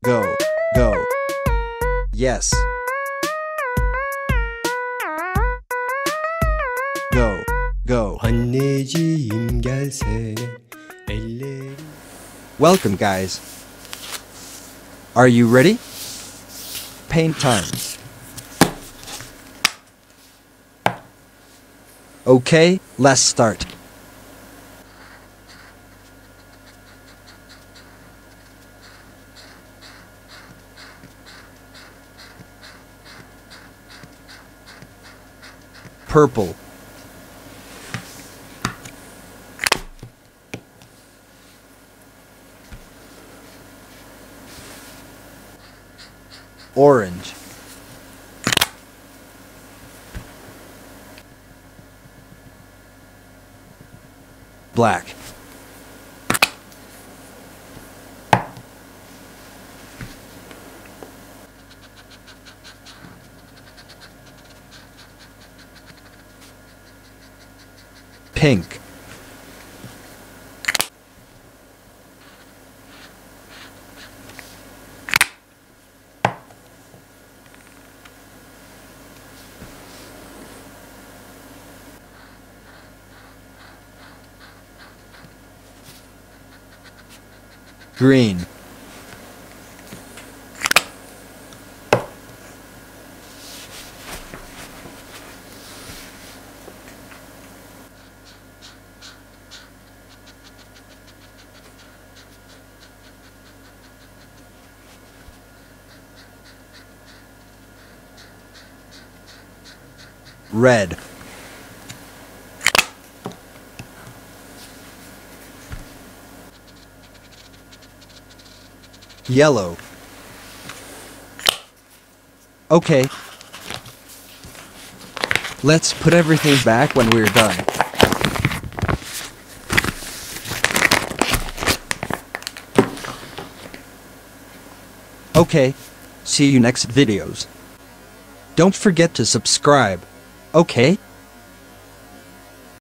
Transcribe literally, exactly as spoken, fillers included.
Go, go. Yes. Go, go. anneciğim gelsene ellerim. Welcome, guys. Are you ready? Paint time. Okay, let's start. Purple. Orange. Black. Pink. Green. Red. Yellow. Okay. Let's put everything back when we're done. Okay. See you next videos. Don't forget to subscribe. Okay?